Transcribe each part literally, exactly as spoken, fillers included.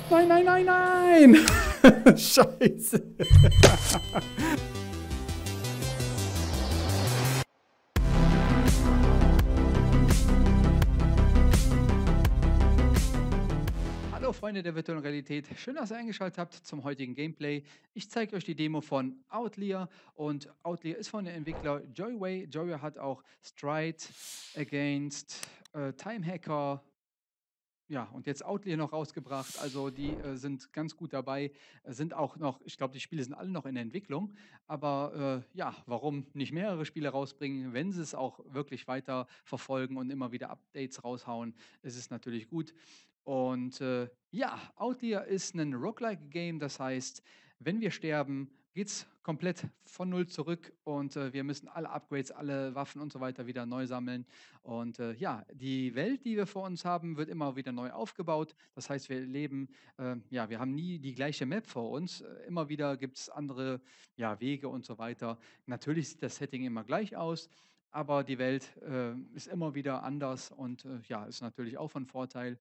Nein, nein, nein, nein! Scheiße! Hallo Freunde der virtuellen Realität, schön, dass ihr eingeschaltet habt zum heutigen Gameplay. Ich zeige euch die Demo von Outlier und Outlier ist von dem Entwickler Joyway. Joyway hat auch Stride, Against, äh, Time Hacker, ja, und jetzt Outlier noch rausgebracht. Also die äh, sind ganz gut dabei, äh, sind auch noch, ich glaube, die Spiele sind alle noch in der Entwicklung. Aber äh, ja, warum nicht mehrere Spiele rausbringen, wenn sie es auch wirklich weiter verfolgen und immer wieder Updates raushauen, ist es natürlich gut. Und äh, ja, Outlier ist ein Roguelike-Game, das heißt, wenn wir sterben, geht es komplett von null zurück und äh, wir müssen alle Upgrades, alle Waffen und so weiter wieder neu sammeln. Und äh, ja, die Welt, die wir vor uns haben, wird immer wieder neu aufgebaut. Das heißt, wir leben, äh, ja, wir haben nie die gleiche Map vor uns. Äh, immer wieder gibt es andere ja, Wege und so weiter. Natürlich sieht das Setting immer gleich aus, aber die Welt äh, ist immer wieder anders und äh, ja, ist natürlich auch von Vorteil.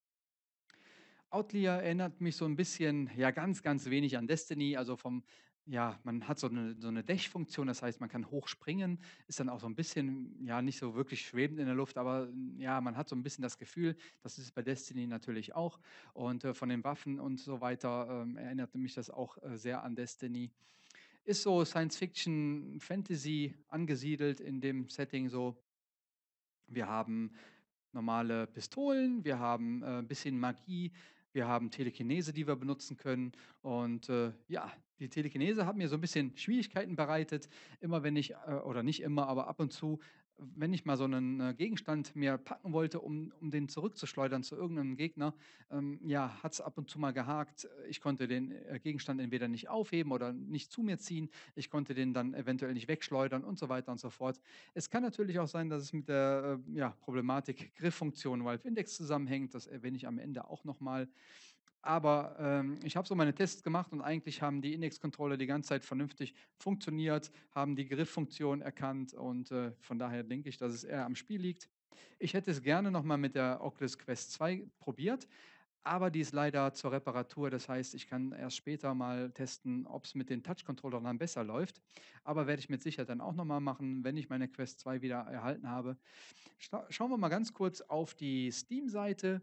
Outlier erinnert mich so ein bisschen, ja, ganz, ganz wenig an Destiny. Also vom, ja, man hat so eine, so eine Dash-Funktion, das heißt, man kann hoch springen, ist dann auch so ein bisschen, ja, nicht so wirklich schwebend in der Luft, aber mm, ja, man hat so ein bisschen das Gefühl, das ist bei Destiny natürlich auch. Und äh, von den Waffen und so weiter ähm, erinnerte mich das auch äh, sehr an Destiny. Ist so Science-Fiction, Fantasy angesiedelt in dem Setting so. Wir haben normale Pistolen, wir haben äh, ein bisschen Magie, wir haben Telekinese, die wir benutzen können. Und äh, ja, die Telekinese hat mir so ein bisschen Schwierigkeiten bereitet. Immer wenn ich, äh, oder nicht immer, aber ab und zu, wenn ich mal so einen äh, Gegenstand mir packen wollte, um, um den zurückzuschleudern zu irgendeinem Gegner, ähm, ja, hat es ab und zu mal gehakt. Ich konnte den äh, Gegenstand entweder nicht aufheben oder nicht zu mir ziehen. Ich konnte den dann eventuell nicht wegschleudern und so weiter und so fort. Es kann natürlich auch sein, dass es mit der äh, ja, Problematik Grifffunktion Valve Index zusammenhängt. Das erwähne ich am Ende auch nochmal. Aber ähm, ich habe so meine Tests gemacht und eigentlich haben die Index-Controller die ganze Zeit vernünftig funktioniert, haben die Grifffunktion erkannt und äh, von daher denke ich, dass es eher am Spiel liegt. Ich hätte es gerne nochmal mit der Oculus Quest zwei probiert, aber die ist leider zur Reparatur. Das heißt, ich kann erst später mal testen, ob es mit den Touch-Controllern dann besser läuft. Aber werde ich mit Sicherheit dann auch nochmal machen, wenn ich meine Quest zwei wieder erhalten habe. Scha schauen wir mal ganz kurz auf die Steam-Seite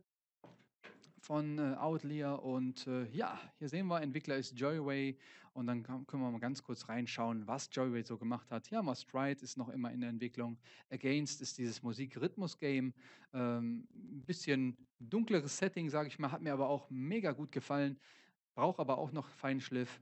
von äh, Outlier und äh, ja, hier sehen wir, Entwickler ist Joyway und dann kann, können wir mal ganz kurz reinschauen, was Joyway so gemacht hat. Ja, mal Stride ist noch immer in der Entwicklung. Against ist dieses Musik-Rhythmus-Game. Ähm, ein bisschen dunkleres Setting, sage ich mal, hat mir aber auch mega gut gefallen, braucht aber auch noch Feinschliff.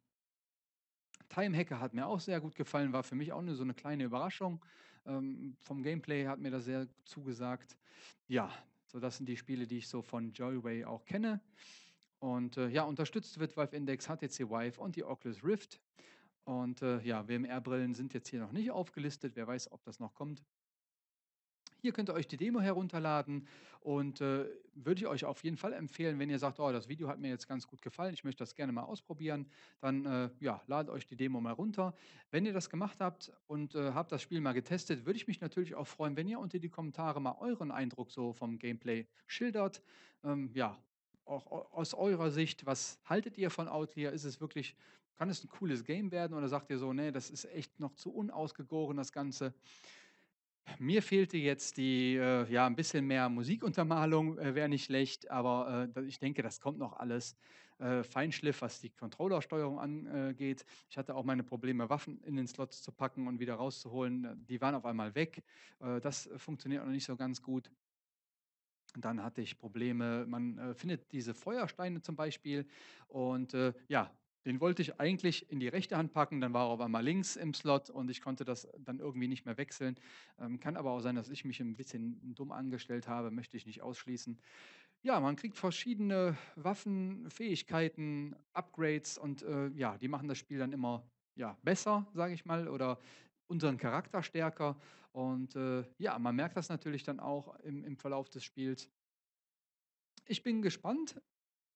Time Hacker hat mir auch sehr gut gefallen, war für mich auch nur so eine kleine Überraschung. Ähm, vom Gameplay hat mir das sehr zugesagt. Ja, so das sind die Spiele, die ich so von Joyway auch kenne. Und äh, ja, unterstützt wird Valve Index, H T C Vive und die Oculus Rift. Und äh, ja, W M R-Brillen sind jetzt hier noch nicht aufgelistet. Wer weiß, ob das noch kommt. Hier könnt ihr euch die Demo herunterladen und äh, würde ich euch auf jeden Fall empfehlen, wenn ihr sagt, oh, das Video hat mir jetzt ganz gut gefallen, ich möchte das gerne mal ausprobieren, dann äh, ja, ladet euch die Demo mal runter. Wenn ihr das gemacht habt und äh, habt das Spiel mal getestet, würde ich mich natürlich auch freuen, wenn ihr unter die Kommentare mal euren Eindruck so vom Gameplay schildert. Ähm, ja, auch aus eurer Sicht, was haltet ihr von Outlier? Ist es wirklich, kann es ein cooles Game werden oder sagt ihr so, nee, das ist echt noch zu unausgegoren, das Ganze? Mir fehlte jetzt die, äh, ja, ein bisschen mehr Musikuntermalung, äh, wäre nicht schlecht, aber, äh, da ich denke, das kommt noch alles. Äh, Feinschliff, was die Controllersteuerung angeht. Ich hatte auch meine Probleme, Waffen in den Slots zu packen und wieder rauszuholen. Äh, die waren auf einmal weg. Äh, das äh, funktioniert noch nicht so ganz gut. Dann hatte ich Probleme, man äh, findet diese Feuersteine zum Beispiel und äh, ja, den wollte ich eigentlich in die rechte Hand packen, dann war er auf einmal links im Slot und ich konnte das dann irgendwie nicht mehr wechseln. Ähm, kann aber auch sein, dass ich mich ein bisschen dumm angestellt habe, möchte ich nicht ausschließen. Ja, man kriegt verschiedene Waffen, Fähigkeiten, Upgrades und äh, ja, die machen das Spiel dann immer ja, besser, sage ich mal, oder unseren Charakter stärker. Und äh, ja, man merkt das natürlich dann auch im, im Verlauf des Spiels. Ich bin gespannt,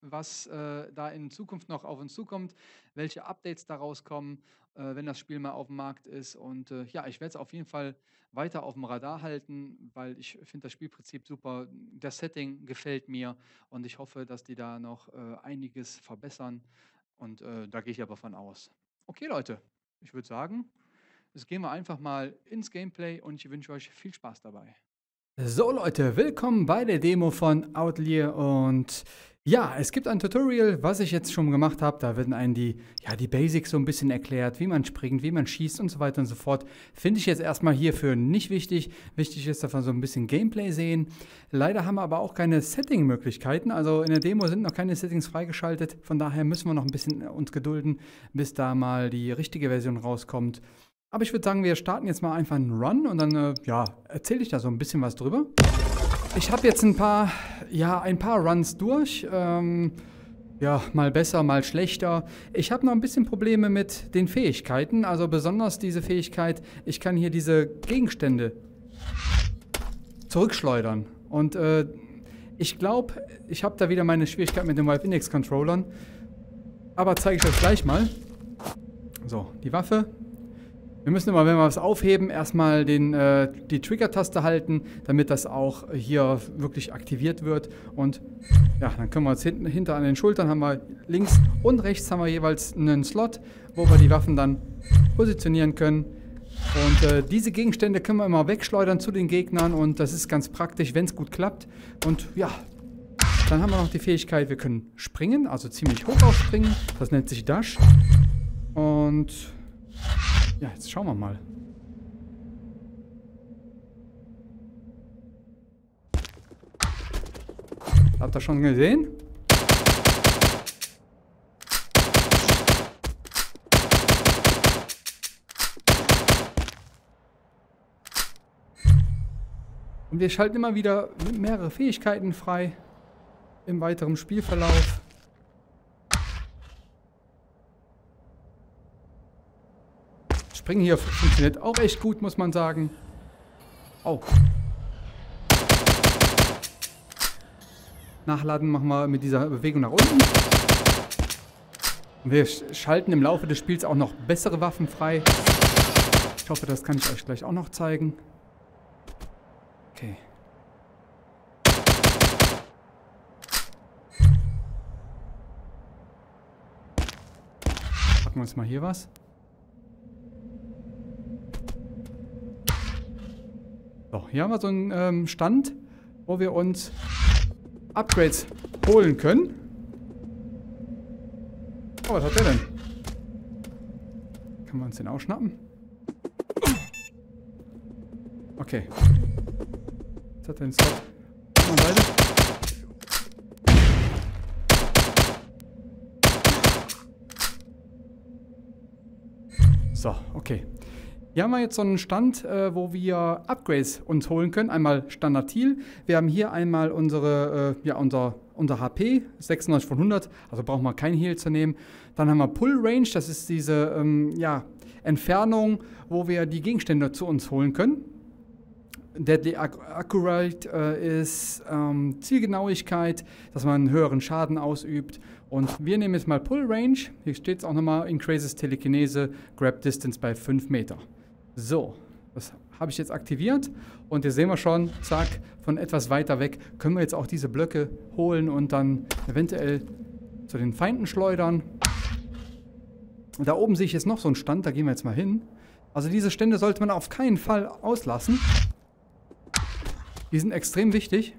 was äh, da in Zukunft noch auf uns zukommt, welche Updates da rauskommen, äh, wenn das Spiel mal auf dem Markt ist. Und äh, ja, ich werde es auf jeden Fall weiter auf dem Radar halten, weil ich finde das Spielprinzip super. Das Setting gefällt mir und ich hoffe, dass die da noch äh, einiges verbessern. Und äh, da gehe ich aber von aus. Okay, Leute, ich würde sagen, jetzt gehen wir einfach mal ins Gameplay und ich wünsche euch viel Spaß dabei. So Leute, willkommen bei der Demo von Outlier und ja, es gibt ein Tutorial, was ich jetzt schon gemacht habe. Da werden einem die, ja, die Basics so ein bisschen erklärt, wie man springt, wie man schießt und so weiter und so fort. Finde ich jetzt erstmal hierfür nicht wichtig. Wichtig ist, dass wir so ein bisschen Gameplay sehen. Leider haben wir aber auch keine Setting-Möglichkeiten. Also in der Demo sind noch keine Settings freigeschaltet. Von daher müssen wir noch ein bisschen uns gedulden, bis da mal die richtige Version rauskommt. Aber ich würde sagen, wir starten jetzt mal einfach einen Run und dann äh, ja, erzähle ich da so ein bisschen was drüber. Ich habe jetzt ein paar, ja, ein paar Runs durch. Ähm, ja, mal besser, mal schlechter. Ich habe noch ein bisschen Probleme mit den Fähigkeiten. Also besonders diese Fähigkeit, ich kann hier diese Gegenstände zurückschleudern. Und äh, ich glaube, ich habe da wieder meine Schwierigkeit mit den Valve Index Controllern. Aber zeige ich euch gleich mal. So, die Waffe. Wir müssen immer, wenn wir was aufheben, erstmal den, äh, die Trigger-Taste halten, damit das auch hier wirklich aktiviert wird. Und ja, dann können wir uns hinten, hinter an den Schultern haben wir links und rechts haben wir jeweils einen Slot, wo wir die Waffen dann positionieren können. Und äh, diese Gegenstände können wir immer wegschleudern zu den Gegnern und das ist ganz praktisch, wenn es gut klappt. Und ja, dann haben wir noch die Fähigkeit, wir können springen, also ziemlich hoch aufspringen. Das nennt sich Dash. Und ja, jetzt schauen wir mal. Habt ihr schon gesehen? Und wir schalten immer wieder mehrere Fähigkeiten frei im weiteren Spielverlauf. Springen hier funktioniert auch echt gut, muss man sagen. Oh. Nachladen machen wir mit dieser Bewegung nach unten. Und wir schalten im Laufe des Spiels auch noch bessere Waffen frei. Ich hoffe, das kann ich euch gleich auch noch zeigen. Okay. Packen wir uns mal hier was. So, hier haben wir so einen ähm, Stand, wo wir uns Upgrades holen können. Oh, was hat der denn? Können wir uns den ausschnappen? Okay. Jetzt hat er den Slot auf der Seite. So, okay. Hier haben wir jetzt so einen Stand, äh, wo wir Upgrades uns holen können. Einmal Standard Heal. Wir haben hier einmal unsere, äh, ja, unser, unser H P, sechsundneunzig von hundert, also brauchen wir kein Heal zu nehmen. Dann haben wir Pull Range, das ist diese ähm, ja, Entfernung, wo wir die Gegenstände zu uns holen können. Deadly Accurate äh, ist ähm, Zielgenauigkeit, dass man einen höheren Schaden ausübt. Und wir nehmen jetzt mal Pull Range. Hier steht es auch nochmal, Increases Telekinese, Grab Distance bei fünf Meter. So, das habe ich jetzt aktiviert. Und hier sehen wir schon, zack, von etwas weiter weg können wir jetzt auch diese Blöcke holen und dann eventuell zu den Feinden schleudern. Und da oben sehe ich jetzt noch so einen Stand, da gehen wir jetzt mal hin. Also diese Stände sollte man auf keinen Fall auslassen. Die sind extrem wichtig.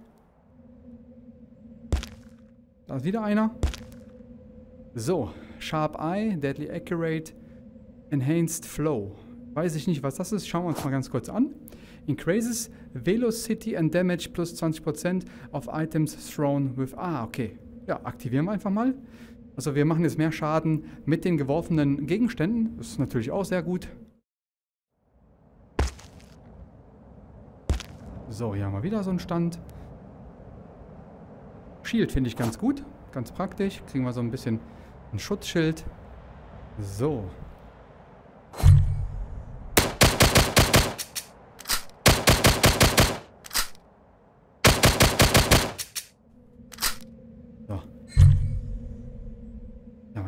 Da ist wieder einer. So, Sharp Eye, Deadly Accurate, Enhanced Flow. Weiß ich nicht, was das ist. Schauen wir uns mal ganz kurz an. Increases Velocity and Damage plus zwanzig Prozent of Items thrown with... Ah, okay. Ja, aktivieren wir einfach mal. Also wir machen jetzt mehr Schaden mit den geworfenen Gegenständen. Das ist natürlich auch sehr gut. So, hier haben wir wieder so einen Stand. Shield finde ich ganz gut. Ganz praktisch. Kriegen wir so ein bisschen ein Schutzschild. So. So.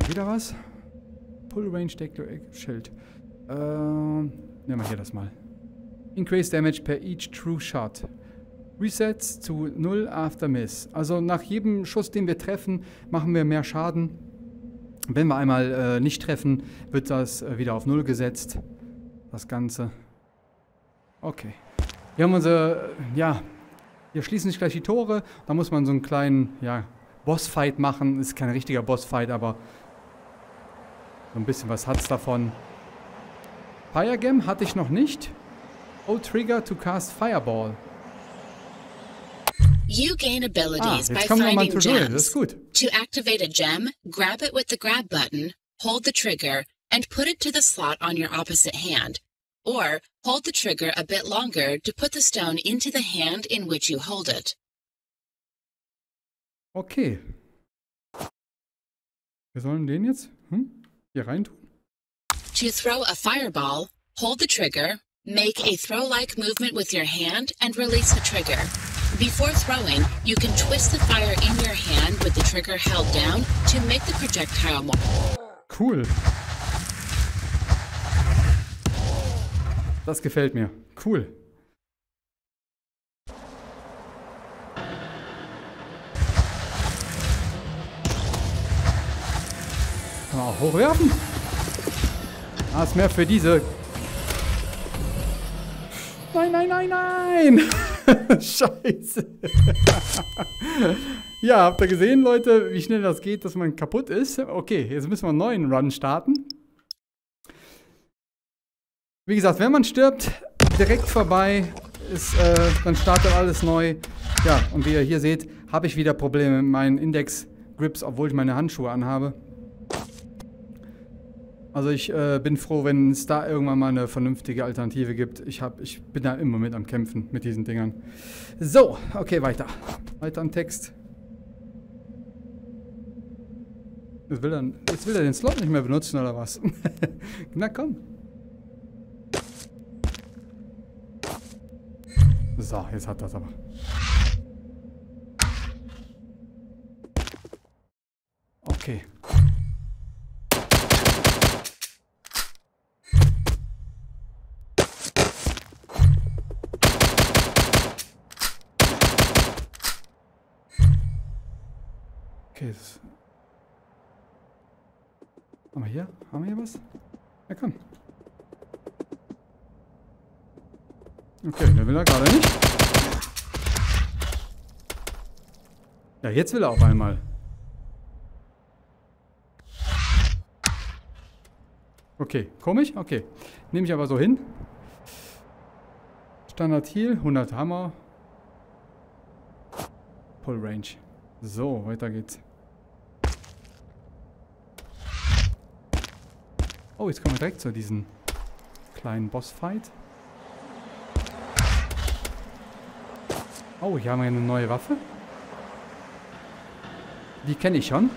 wieder was. Pull Range Deck Schild. Ähm, nehmen wir hier das mal. Increase Damage per each True Shot. Resets zu null after Miss. Also nach jedem Schuss, den wir treffen, machen wir mehr Schaden. Wenn wir einmal äh, nicht treffen, wird das äh, wieder auf null gesetzt. Das Ganze. Okay. Wir haben unsere, äh, ja, hier schließen sich gleich die Tore. Da muss man so einen kleinen, ja, Bossfight machen. Ist kein richtiger Bossfight, aber so ein bisschen was hat's davon. Fire Gem hatte ich noch nicht. Oh, Trigger to cast Fireball. You gain abilities ah, by jetzt kommen wir mal finding zu Duell. Das gems. ist gut. To activate a gem, grab it with the grab button, hold the trigger, and put it to the slot on your opposite hand. Or hold the trigger a bit longer to put the stone into the hand in which you hold it. Okay. Wir sollen den jetzt hm, hier rein tun. To throw a fireball, hold the trigger, make a throw-like movement with your hand, and release the trigger. Before throwing, you can twist the fire in your hand with the trigger held down to make the projectile more. Cool. Das gefällt mir. Cool. Kann man auch hochwerfen? Ah, ist mehr für diese. Nein, nein, nein, nein! Scheiße. Ja, habt ihr gesehen, Leute, wie schnell das geht, dass man kaputt ist? Okay, jetzt müssen wir einen neuen Run starten. Wie gesagt, wenn man stirbt, direkt vorbei, ist, äh, dann startet alles neu. Ja, und wie ihr hier seht, habe ich wieder Probleme mit meinen Index-Grips, obwohl ich meine Handschuhe anhabe. Also ich äh, bin froh, wenn es da irgendwann mal eine vernünftige Alternative gibt. Ich, hab, ich bin da immer mit am Kämpfen mit diesen Dingern. So, okay, weiter. Weiter am Text. Jetzt will, er, jetzt will er den Slot nicht mehr benutzen, oder was? Na komm. So, jetzt hat das aber. Okay. Okay, das haben wir hier? Haben wir hier was? Ja, komm. Okay, der will er gerade nicht. Ja, jetzt will er auf einmal. Okay, komisch? Okay. Nehme ich aber so hin. Standard Heal, hundert Hammer. Pull Range. So, weiter geht's. Oh, jetzt kommen wir direkt zu diesem kleinen Bossfight. Oh, hier haben wir eine neue Waffe. Die kenne ich schon.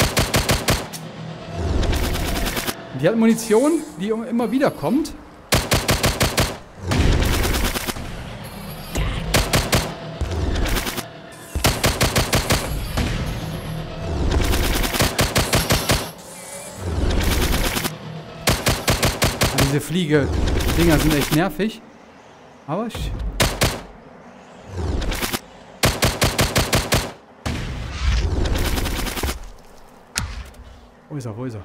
Die hat Munition, die immer wieder kommt. Diese Fliege-Dinger sind echt nervig. Aber ich... Wo ist er? Wo ist er?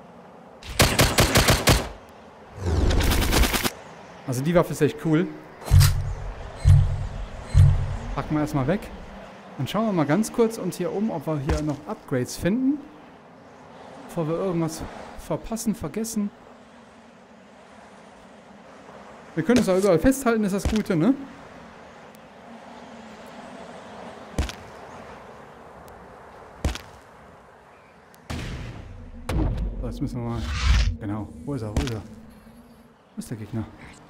Also die Waffe ist echt cool. Packen wir erstmal weg. Dann schauen wir mal ganz kurz uns hier um, ob wir hier noch Upgrades finden. Bevor wir irgendwas verpassen, vergessen. Wir können es auch überall festhalten, ist das Gute, ne? So, jetzt müssen wir mal... Genau. Wo ist er? Wo ist er? Wo ist der Gegner?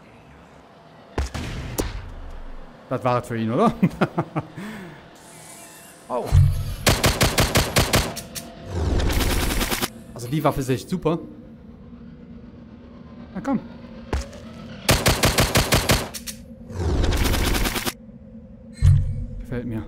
Das war es für ihn, oder? Oh. Also die Waffe ist echt super. Na komm. Gefällt mir.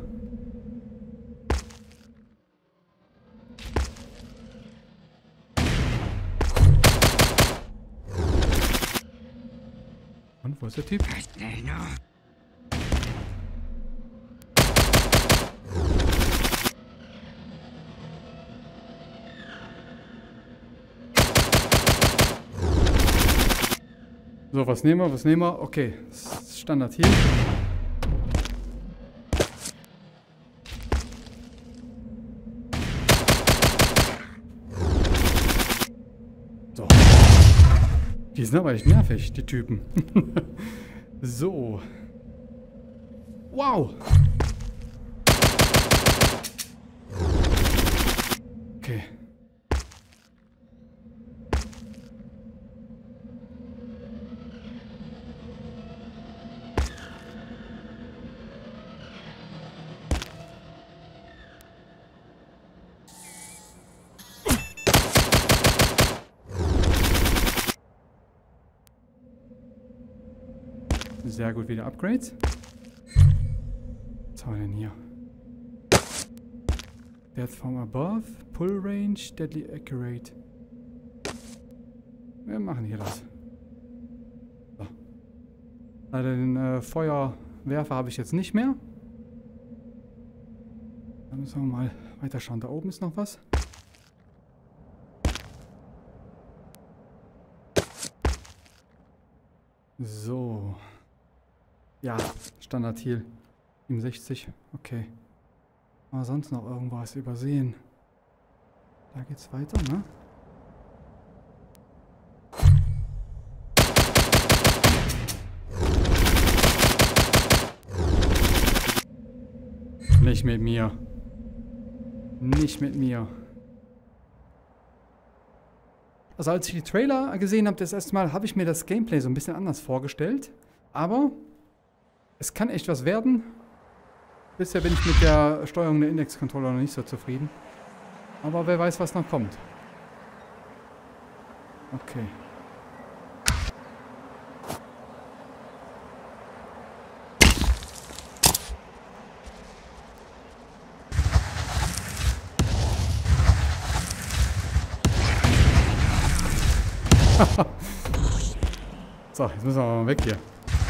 wo ist der Typ? So, was nehmen wir, was nehmen wir? Okay, das ist Standard hier. So. Die sind aber echt nervig, die Typen. So. Wow. Okay. Sehr gut, wieder Upgrades. Was haben wir denn hier? Death from above, Pull Range, Deadly Accurate. Wir machen hier das. So. Leider den äh, Feuerwerfer habe ich jetzt nicht mehr. Dann müssen wir mal weiter schauen. Da oben ist noch was. So. Ja, Standard Heal. siebenundsechzig. Okay. Aber sonst noch irgendwas übersehen. Da geht's weiter, ne? Nicht mit mir. Nicht mit mir. Also als ich die Trailer gesehen habe, das erste Mal, habe ich mir das Gameplay so ein bisschen anders vorgestellt. Aber es kann echt was werden. Bisher bin ich mit der Steuerung der Index-Controller noch nicht so zufrieden. Aber wer weiß, was noch kommt. Okay. So, jetzt müssen wir mal weg hier.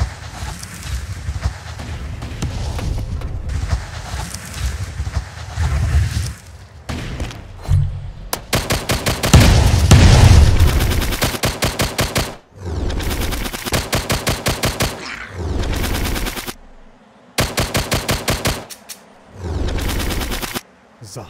So.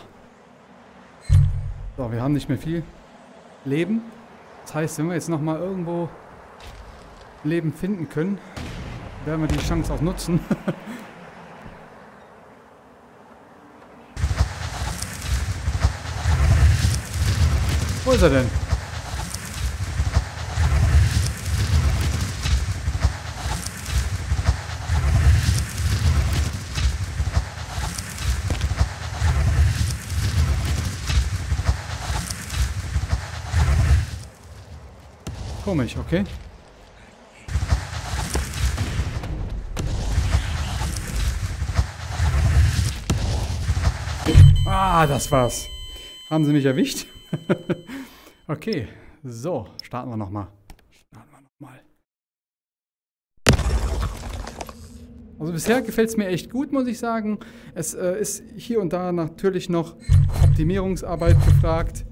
So, wir haben nicht mehr viel Leben. Das heißt, wenn wir jetzt nochmal irgendwo Leben finden können, werden wir die Chance auch nutzen. Wo ist er denn? Komisch, okay. Ah, das war's. Haben sie mich erwischt? Okay, so, starten wir nochmal. Starten wir nochmal. Also bisher gefällt es mir echt gut, muss ich sagen. Es äh, ist hier und da natürlich noch Optimierungsarbeit gefragt.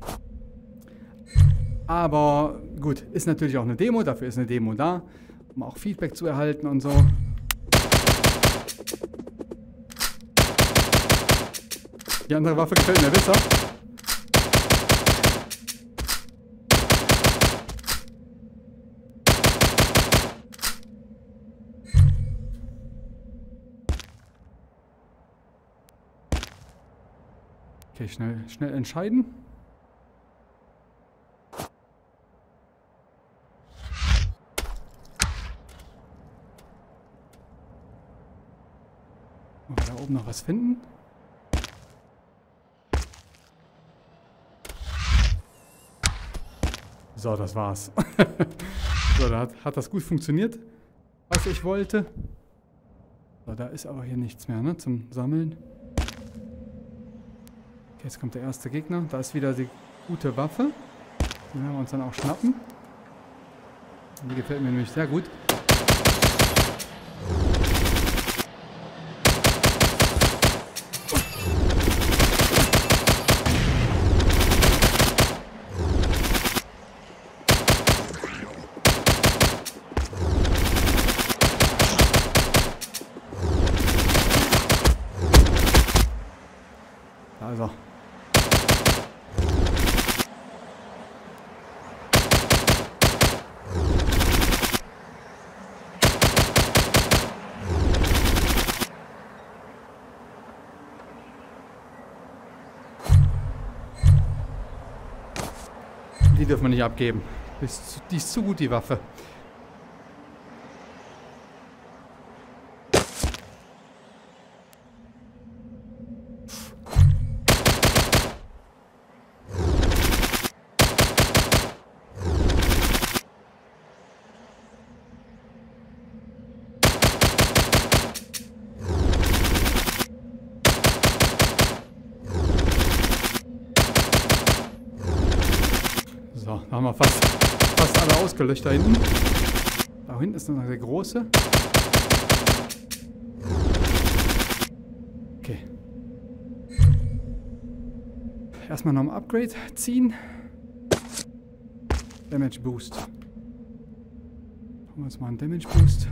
Aber gut, ist natürlich auch eine Demo, dafür ist eine Demo da, um auch Feedback zu erhalten und so. Die andere Waffe gefällt mir besser. Okay, schnell, schnell entscheiden. Ob wir da oben noch was finden? So, das war's. So, da hat, hat das gut funktioniert, was ich wollte. So, da ist aber hier nichts mehr, ne, zum Sammeln. Okay, jetzt kommt der erste Gegner. Da ist wieder die gute Waffe. Die werden wir uns dann auch schnappen. Die gefällt mir nämlich sehr gut. Also. Die dürfen wir nicht abgeben. Die ist, die ist zu gut, die Waffe. So, da haben wir fast, fast alle ausgelöscht da hinten. Da hinten ist noch der große. Okay. Erstmal noch ein Upgrade ziehen. Damage Boost. Machen wir uns mal einen Damage Boost.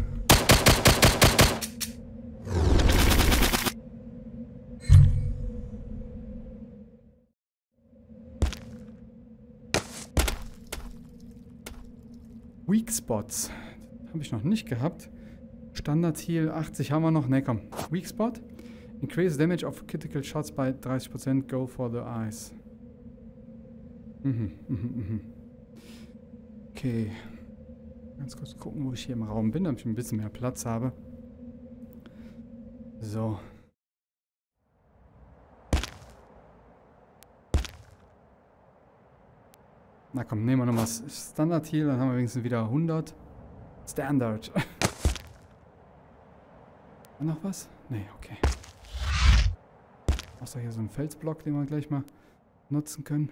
Weak Spots. Habe ich noch nicht gehabt. Standard Heal achtzig haben wir noch. Ne, komm. Weak Spot. Increase damage of critical shots by dreißig Prozent. Go for the eyes. Mhm, mhm, mhm. Okay. Ganz kurz gucken, wo ich hier im Raum bin, damit ich ein bisschen mehr Platz habe. So. Na komm, nehmen wir nochmal Standard Heal, dann haben wir wenigstens wieder hundert. Standard. Noch was? Nee, okay. Außer hier so ein Felsblock, den wir gleich mal nutzen können.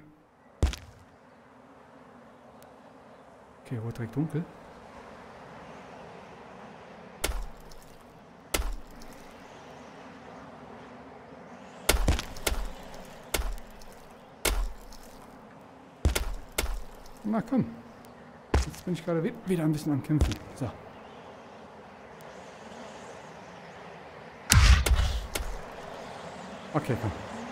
Okay, wo direkt dunkel. Na komm. Jetzt bin ich gerade wieder ein bisschen am Kämpfen. So. Okay, komm.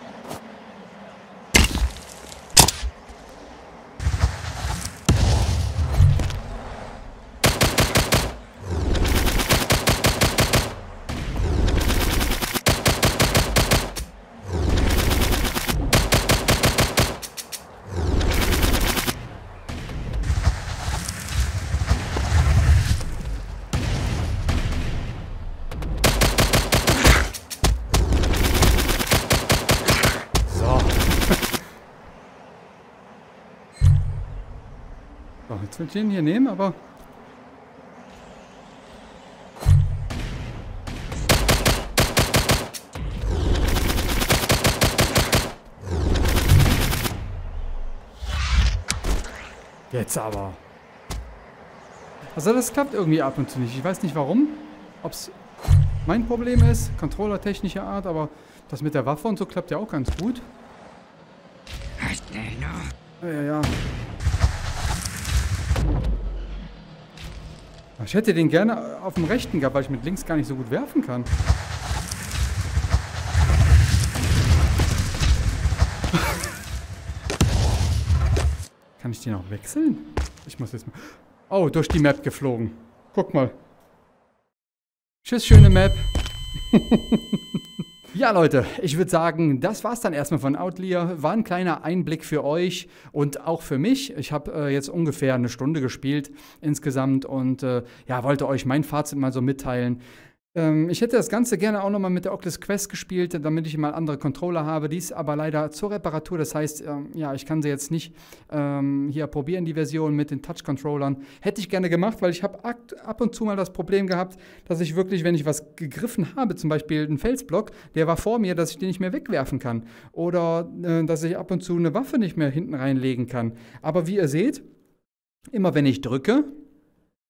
So, jetzt will ich den hier nehmen, aber... Jetzt aber. Also das klappt irgendwie ab und zu nicht. Ich weiß nicht warum. Ob es mein Problem ist, Controller-technischer Art, aber das mit der Waffe und so klappt ja auch ganz gut. Ja, ja, ja. Ich hätte den gerne auf dem rechten gehabt, weil ich mit links gar nicht so gut werfen kann. Kann ich den auch wechseln? Ich muss jetzt mal... Oh, durch die Map geflogen. Guck mal. Tschüss, schöne Map. Ja, Leute, ich würde sagen, das war's dann erstmal von Outlier. War ein kleiner Einblick für euch und auch für mich. Ich habe äh, jetzt ungefähr eine Stunde gespielt insgesamt und äh, ja, wollte euch mein Fazit mal so mitteilen. Ähm, ich hätte das Ganze gerne auch nochmal mit der Oculus Quest gespielt, damit ich mal andere Controller habe. Die ist aber leider zur Reparatur. Das heißt, ähm, ja, ich kann sie jetzt nicht ähm, hier probieren, die Version mit den Touch-Controllern. Hätte ich gerne gemacht, weil ich habe ab und zu mal das Problem gehabt, dass ich wirklich, wenn ich was gegriffen habe, zum Beispiel einen Felsblock, der war vor mir, dass ich den nicht mehr wegwerfen kann. Oder äh, dass ich ab und zu eine Waffe nicht mehr hinten reinlegen kann. Aber wie ihr seht, immer wenn ich drücke,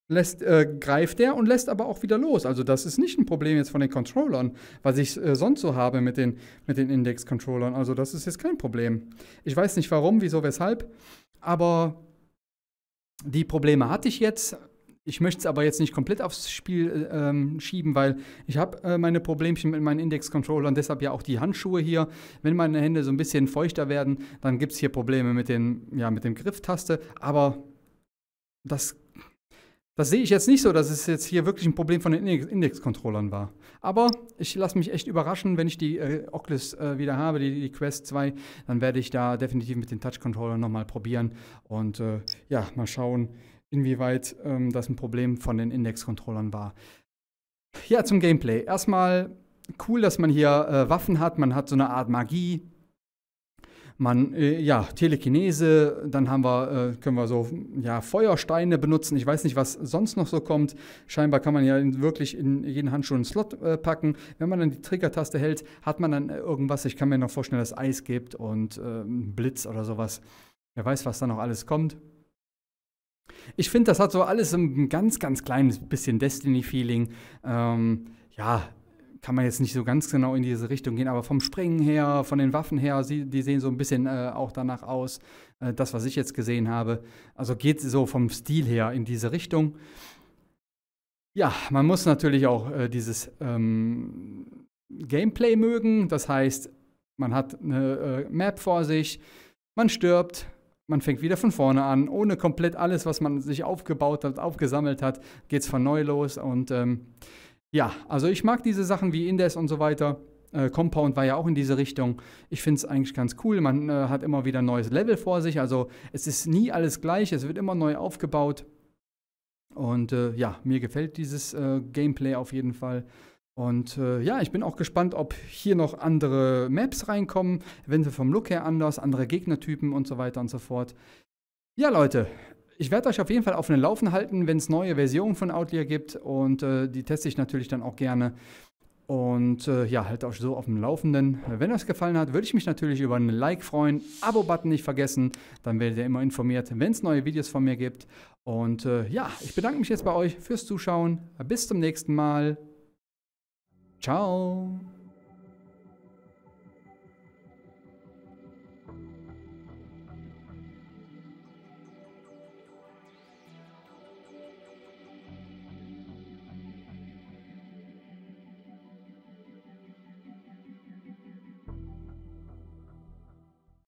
lässt, äh, greift der und lässt aber auch wieder los. Also das ist nicht ein Problem jetzt von den Controllern, was ich äh, sonst so habe mit den, mit den Index-Controllern. Also das ist jetzt kein Problem. Ich weiß nicht warum, wieso, weshalb, aber die Probleme hatte ich jetzt. Ich möchte es aber jetzt nicht komplett aufs Spiel ähm, schieben, weil ich habe äh, meine Problemchen mit meinen Index-Controllern, deshalb ja auch die Handschuhe hier. Wenn meine Hände so ein bisschen feuchter werden, dann gibt es hier Probleme mit, den, ja, mit dem Grifftaste, aber das, das sehe ich jetzt nicht so, dass es jetzt hier wirklich ein Problem von den Index-Controllern war. Aber ich lasse mich echt überraschen, wenn ich die äh, Oculus äh, wieder habe, die, die Quest zwei, dann werde ich da definitiv mit den Touch-Controllern nochmal probieren und äh, ja, mal schauen, inwieweit ähm, das ein Problem von den Index-Controllern war. Ja, zum Gameplay. Erstmal cool, dass man hier äh, Waffen hat. Man hat so eine Art Magie. Man, äh, ja, Telekinese. Dann haben wir, äh, können wir so ja, Feuersteine benutzen. Ich weiß nicht, was sonst noch so kommt. Scheinbar kann man ja in, wirklich in jeden Handschuh einen Slot äh, packen. Wenn man dann die Trigger-Taste hält, hat man dann irgendwas. Ich kann mir noch vorstellen, dass es Eis gibt und äh, Blitz oder sowas. Wer weiß, was da noch alles kommt. Ich finde, das hat so alles ein ganz, ganz kleines bisschen Destiny-Feeling. Ähm, ja, kann man jetzt nicht so ganz genau in diese Richtung gehen, aber vom Springen her, von den Waffen her, sie, die sehen so ein bisschen äh, auch danach aus, äh, das, was ich jetzt gesehen habe. Also geht so vom Stil her in diese Richtung. Ja, man muss natürlich auch äh, dieses ähm, Gameplay mögen. Das heißt, man hat eine äh, Map vor sich, man stirbt. Man fängt wieder von vorne an, ohne komplett alles, was man sich aufgebaut hat, aufgesammelt hat, geht es von neu los. Und ähm, ja, also ich mag diese Sachen wie Indes und so weiter. Äh, Compound war ja auch in diese Richtung. Ich finde es eigentlich ganz cool. Man äh, hat immer wieder ein neues Level vor sich. Also es ist nie alles gleich, es wird immer neu aufgebaut. Und äh, ja, mir gefällt dieses äh, Gameplay auf jeden Fall. Und äh, ja, ich bin auch gespannt, ob hier noch andere Maps reinkommen, eventuell vom Look her anders, andere Gegnertypen und so weiter und so fort. Ja, Leute, ich werde euch auf jeden Fall auf den Laufen halten, wenn es neue Versionen von Outlier gibt und äh, die teste ich natürlich dann auch gerne. Und äh, ja, halt euch so auf dem Laufenden. Wenn euch gefallen hat, würde ich mich natürlich über einen Like freuen. Abo-Button nicht vergessen, dann werdet ihr immer informiert, wenn es neue Videos von mir gibt. Und äh, ja, ich bedanke mich jetzt bei euch fürs Zuschauen. Bis zum nächsten Mal. Ciao.